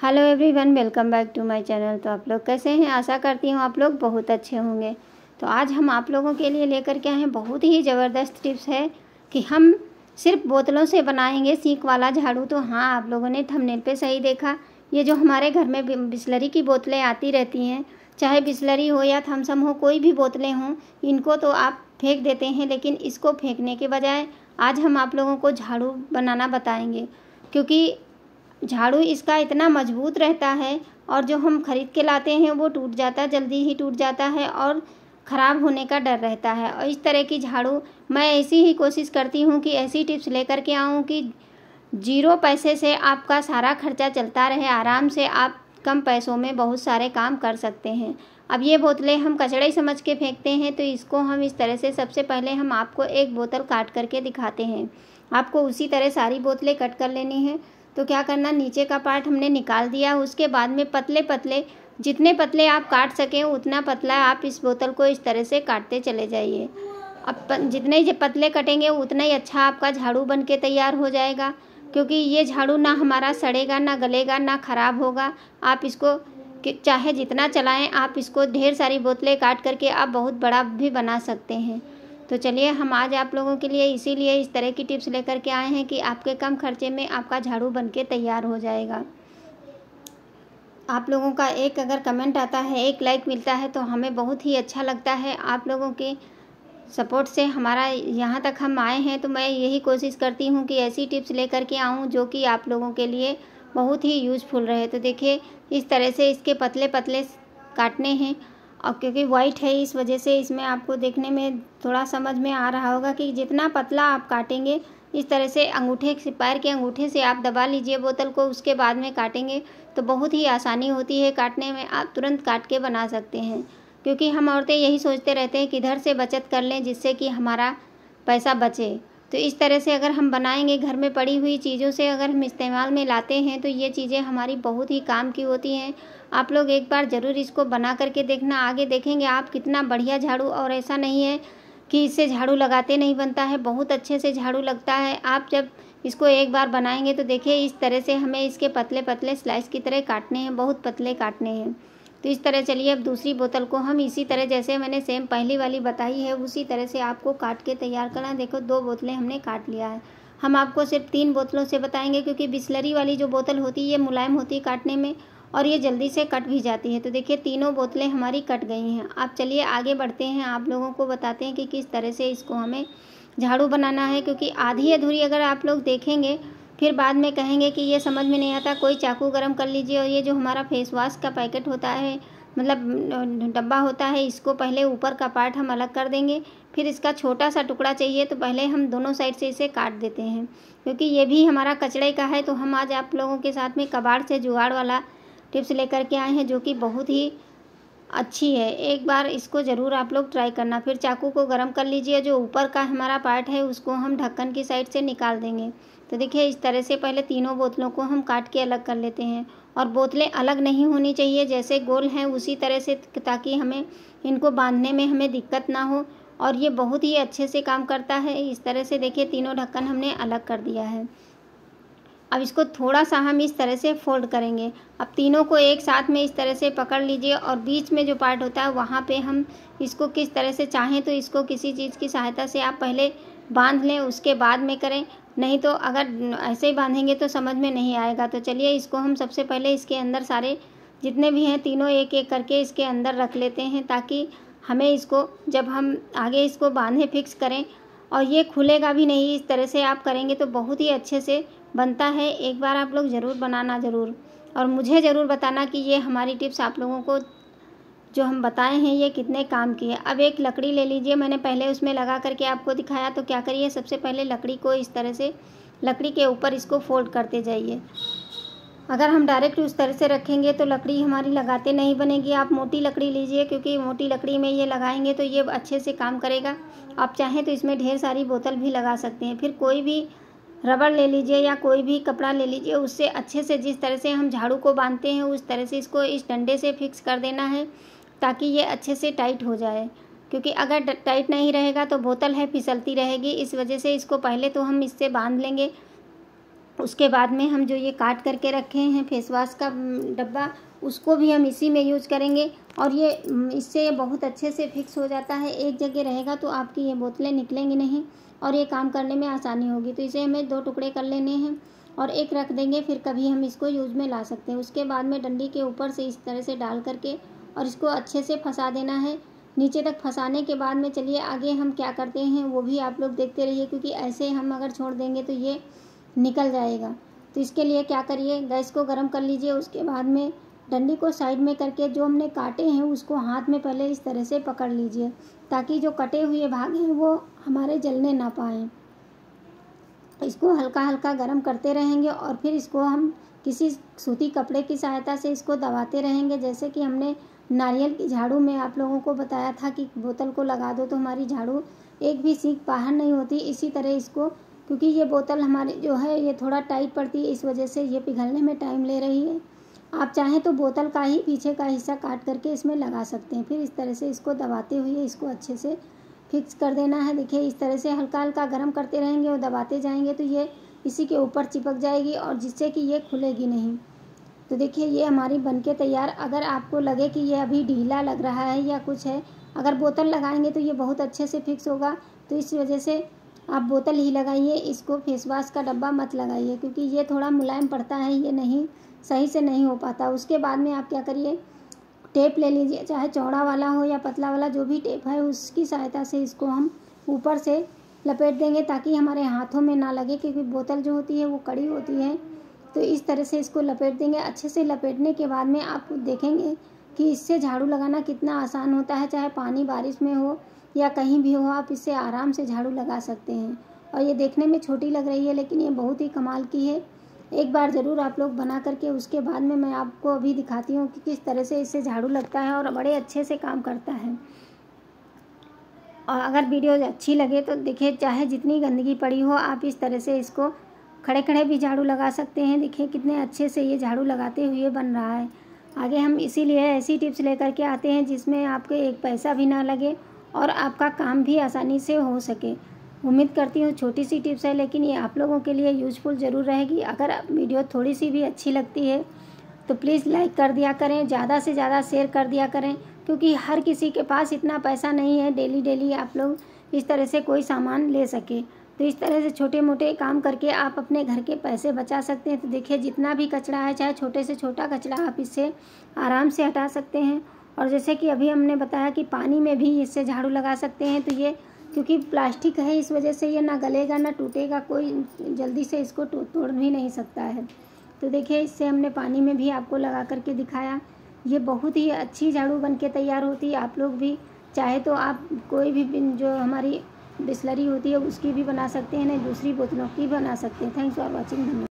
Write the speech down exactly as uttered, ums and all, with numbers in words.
Hello everyone, welcome back to my channel. तो आप लोग कैसे हैं? आशा करती हूँ आप लोग बहुत अच्छे होंगे। तो आज हम आप लोगों के लिए लेकर के आए हैं बहुत ही ज़बरदस्त टिप्स है कि हम सिर्फ बोतलों से बनाएंगे सीक वाला झाड़ू। तो हाँ, आप लोगों ने थंबनेल पे सही देखा। ये जो हमारे घर में बिसलरी की बोतलें आती रहती हैं, चाहे बिसलरी हो या थम्स अप हो, कोई भी बोतलें हों, इनको तो आप फेंक देते हैं, लेकिन इसको फेंकने के बजाय आज हम आप लोगों को झाड़ू बनाना बताएंगे। क्योंकि झाड़ू इसका इतना मजबूत रहता है और जो हम ख़रीद के लाते हैं वो टूट जाता है, जल्दी ही टूट जाता है और ख़राब होने का डर रहता है। और इस तरह की झाड़ू मैं ऐसी ही कोशिश करती हूँ कि ऐसी टिप्स लेकर के आऊँ कि जीरो पैसे से आपका सारा खर्चा चलता रहे, आराम से आप कम पैसों में बहुत सारे काम कर सकते हैं। अब ये बोतलें हम कचड़े समझ के फेंकते हैं, तो इसको हम इस तरह से सबसे पहले हम आपको एक बोतल काट करके दिखाते हैं। आपको उसी तरह सारी बोतलें कट कर लेनी है। तो क्या करना, नीचे का पार्ट हमने निकाल दिया, उसके बाद में पतले पतले, जितने पतले आप काट सकें उतना पतला आप इस बोतल को इस तरह से काटते चले जाइए। अब जितने पतले कटेंगे उतना ही अच्छा आपका झाड़ू बन के तैयार हो जाएगा। क्योंकि ये झाड़ू ना हमारा सड़ेगा, ना गलेगा, ना ख़राब होगा। आप इसको चाहे जितना चलाएं, आप इसको ढेर सारी बोतलें काट करके आप बहुत बड़ा भी बना सकते हैं। तो चलिए, हम आज आप लोगों के लिए इसीलिए इस तरह की टिप्स लेकर के आए हैं कि आपके कम खर्चे में आपका झाड़ू बनके तैयार हो जाएगा। आप लोगों का एक अगर कमेंट आता है, एक लाइक मिलता है, तो हमें बहुत ही अच्छा लगता है। आप लोगों के सपोर्ट से हमारा यहाँ तक हम आए हैं। तो मैं यही कोशिश करती हूँ कि ऐसी टिप्स लेकर के आऊँ जो कि आप लोगों के लिए बहुत ही यूज़फुल रहे। तो देखिए, इस तरह से इसके पतले पतले काटने हैं। और क्योंकि वाइट है, इस वजह से इसमें आपको देखने में थोड़ा समझ में आ रहा होगा कि जितना पतला आप काटेंगे, इस तरह से अंगूठे से, पैर के अंगूठे से आप दबा लीजिए बोतल को, उसके बाद में काटेंगे तो बहुत ही आसानी होती है काटने में। आप तुरंत काट के बना सकते हैं। क्योंकि हम औरतें यही सोचते रहते हैं कि इधर से बचत कर लें जिससे कि हमारा पैसा बचे। तो इस तरह से अगर हम बनाएंगे, घर में पड़ी हुई चीज़ों से अगर हम इस्तेमाल में लाते हैं, तो ये चीज़ें हमारी बहुत ही काम की होती हैं। आप लोग एक बार ज़रूर इसको बना करके देखना, आगे देखेंगे आप कितना बढ़िया झाड़ू। और ऐसा नहीं है कि इससे झाड़ू लगाते नहीं बनता है, बहुत अच्छे से झाड़ू लगता है। आप जब इसको एक बार बनाएंगे तो देखिए, इस तरह से हमें इसके पतले पतले स्लाइस की तरह काटने हैं, बहुत पतले काटने हैं। तो इस तरह चलिए, अब दूसरी बोतल को हम इसी तरह, जैसे मैंने सेम पहली वाली बताई है, उसी तरह से आपको काट के तैयार करना है। देखो, दो बोतलें हमने काट लिया है। हम आपको सिर्फ तीन बोतलों से बताएंगे, क्योंकि बिसलरी वाली जो बोतल होती है ये मुलायम होती है काटने में और ये जल्दी से कट भी जाती है। तो देखिए, तीनों बोतलें हमारी कट गई हैं। अब चलिए आगे बढ़ते हैं, आप लोगों को बताते हैं कि किस तरह से इसको हमें झाड़ू बनाना है। क्योंकि आधी अधूरी अगर आप लोग देखेंगे, फिर बाद में कहेंगे कि ये समझ में नहीं आता। कोई चाकू गरम कर लीजिए और ये जो हमारा फेस वॉश का पैकेट होता है, मतलब डब्बा होता है, इसको पहले ऊपर का पार्ट हम अलग कर देंगे। फिर इसका छोटा सा टुकड़ा चाहिए तो पहले हम दोनों साइड से इसे काट देते हैं। क्योंकि ये भी हमारा कचड़े का है। तो हम आज आप लोगों के साथ में कबाड़ से जुगाड़ वाला टिप्स लेकर के आए हैं, जो कि बहुत ही अच्छी है। एक बार इसको ज़रूर आप लोग ट्राई करना। फिर चाकू को गरम कर लीजिए, जो ऊपर का हमारा पार्ट है उसको हम ढक्कन की साइड से निकाल देंगे। तो देखिए, इस तरह से पहले तीनों बोतलों को हम काट के अलग कर लेते हैं। और बोतलें अलग नहीं होनी चाहिए, जैसे गोल हैं उसी तरह से, ताकि हमें इनको बांधने में हमें दिक्कत ना हो। और ये बहुत ही अच्छे से काम करता है। इस तरह से देखिए, तीनों ढक्कन हमने अलग कर दिया है। अब इसको थोड़ा सा हम इस तरह से फोल्ड करेंगे। अब तीनों को एक साथ में इस तरह से पकड़ लीजिए और बीच में जो पार्ट होता है वहाँ पे हम इसको किस तरह से, चाहें तो इसको किसी चीज़ की सहायता से आप पहले बांध लें, उसके बाद में करें। नहीं तो अगर ऐसे ही बांधेंगे तो समझ में नहीं आएगा। तो चलिए, इसको हम सबसे पहले इसके अंदर सारे जितने भी हैं तीनों एक एक करके इसके अंदर रख लेते हैं, ताकि हमें इसको जब हम आगे इसको बांधे फिक्स करें और ये खुलेगा भी नहीं। इस तरह से आप करेंगे तो बहुत ही अच्छे से बनता है। एक बार आप लोग ज़रूर बनाना ज़रूर, और मुझे ज़रूर बताना कि ये हमारी टिप्स आप लोगों को जो हम बताए हैं ये कितने काम की है। अब एक लकड़ी ले लीजिए, मैंने पहले उसमें लगा करके आपको दिखाया। तो क्या करिए, सबसे पहले लकड़ी को इस तरह से लकड़ी के ऊपर इसको फोल्ड करते जाइए। अगर हम डायरेक्ट उस तरह से रखेंगे तो लकड़ी हमारी लगाते नहीं बनेगी। आप मोटी लकड़ी लीजिए, क्योंकि मोटी लकड़ी में ये लगाएंगे तो ये अच्छे से काम करेगा। आप चाहें तो इसमें ढेर सारी बोतल भी लगा सकते हैं। फिर कोई भी रबड़ ले लीजिए या कोई भी कपड़ा ले लीजिए, उससे अच्छे से जिस तरह से हम झाड़ू को बांधते हैं उस तरह से इसको इस डंडे से फिक्स कर देना है, ताकि ये अच्छे से टाइट हो जाए। क्योंकि अगर टाइट नहीं रहेगा तो बोतल है फिसलती रहेगी। इस वजह से इसको पहले तो हम इससे बांध लेंगे। उसके बाद में हम जो ये काट करके रखे हैं फेस वॉश का डब्बा, उसको भी हम इसी में यूज करेंगे और ये इससे बहुत अच्छे से फिक्स हो जाता है। एक जगह रहेगा तो आपकी ये बोतलें निकलेंगी नहीं और ये काम करने में आसानी होगी। तो इसे हमें दो टुकड़े कर लेने हैं और एक रख देंगे, फिर कभी हम इसको यूज़ में ला सकते हैं। उसके बाद में डंडी के ऊपर से इस तरह से डाल करके और इसको अच्छे से फंसा देना है नीचे तक। फंसाने के बाद में चलिए आगे हम क्या करते हैं वो भी आप लोग देखते रहिए, क्योंकि ऐसे हम अगर छोड़ देंगे तो ये निकल जाएगा। तो इसके लिए क्या करिए, गैस को गर्म कर लीजिए। उसके बाद में डंडी को साइड में करके जो हमने काटे हैं उसको हाथ में पहले इस तरह से पकड़ लीजिए, ताकि जो कटे हुए भाग हैं वो हमारे जलने ना पाएँ। इसको हल्का हल्का गर्म करते रहेंगे और फिर इसको हम किसी सूती कपड़े की सहायता से इसको दबाते रहेंगे। जैसे कि हमने नारियल की झाड़ू में आप लोगों को बताया था कि बोतल को लगा दो तो हमारी झाड़ू एक भी सीख बाहर नहीं होती। इसी तरह इसको, क्योंकि ये बोतल हमारी जो है ये थोड़ा टाइट पड़ती है, इस वजह से ये पिघलने में टाइम ले रही है। आप चाहें तो बोतल का ही पीछे का हिस्सा काट करके इसमें लगा सकते हैं। फिर इस तरह से इसको दबाते हुए इसको अच्छे से फिक्स कर देना है। देखिए इस तरह से हल्का हल्का गर्म करते रहेंगे और दबाते जाएंगे तो ये इसी के ऊपर चिपक जाएगी और जिससे कि ये खुलेगी नहीं। तो देखिए ये हमारी बनके तैयार। अगर आपको लगे कि ये अभी ढीला लग रहा है या कुछ है, अगर बोतल लगाएंगे तो ये बहुत अच्छे से फिक्स होगा। तो इस वजह से आप बोतल ही लगाइए, इसको फेस वॉश का डब्बा मत लगाइए, क्योंकि ये थोड़ा मुलायम पड़ता है, ये नहीं सही से नहीं हो पाता। उसके बाद में आप क्या करिए, टेप ले लीजिए, चाहे चौड़ा वाला हो या पतला वाला, जो भी टेप है उसकी सहायता से इसको हम ऊपर से लपेट देंगे ताकि हमारे हाथों में ना लगे, क्योंकि बोतल जो होती है वो कड़ी होती है। तो इस तरह से इसको लपेट देंगे। अच्छे से लपेटने के बाद में आप देखेंगे कि इससे झाड़ू लगाना कितना आसान होता है। चाहे पानी बारिश में हो या कहीं भी हो, आप इससे आराम से झाड़ू लगा सकते हैं। और ये देखने में छोटी लग रही है लेकिन ये बहुत ही कमाल की है। एक बार ज़रूर आप लोग बना करके, उसके बाद में मैं आपको अभी दिखाती हूँ कि किस तरह से इससे झाड़ू लगता है और बड़े अच्छे से काम करता है। और अगर वीडियो अच्छी लगे तो देखिए, चाहे जितनी गंदगी पड़ी हो आप इस तरह से इसको खड़े खड़े भी झाड़ू लगा सकते हैं। देखिए कितने अच्छे से ये झाड़ू लगाते हुए बन रहा है। आगे हम इसीलिए ऐसी टिप्स लेकर के आते हैं जिसमें आपके एक पैसा भी ना लगे और आपका काम भी आसानी से हो सके। उम्मीद करती हूँ छोटी सी टिप्स है लेकिन ये आप लोगों के लिए यूज़फुल ज़रूर रहेगी। अगर वीडियो थोड़ी सी भी अच्छी लगती है तो प्लीज़ लाइक कर दिया करें, ज़्यादा से ज़्यादा शेयर कर दिया करें, क्योंकि हर किसी के पास इतना पैसा नहीं है डेली डेली आप लोग इस तरह से कोई सामान ले सके। तो इस तरह से छोटे मोटे काम करके आप अपने घर के पैसे बचा सकते हैं। तो देखिए जितना भी कचरा है, चाहे छोटे से छोटा कचरा, आप इससे आराम से हटा सकते हैं। और जैसे कि अभी हमने बताया कि पानी में भी इससे झाड़ू लगा सकते हैं। तो ये क्योंकि प्लास्टिक है इस वजह से ये ना गलेगा ना टूटेगा, कोई जल्दी से इसको तोड़ भी नहीं सकता है। तो देखिए इससे हमने पानी में भी आपको लगा करके दिखाया। ये बहुत ही अच्छी झाड़ू बन के तैयार होती है। आप लोग भी चाहे तो आप कोई भी जो हमारी बिस्लरी होती है उसकी भी बना सकते हैं, नहीं दूसरी बोतलों की बना सकते हैं। Thanks for watching. धन्यवाद।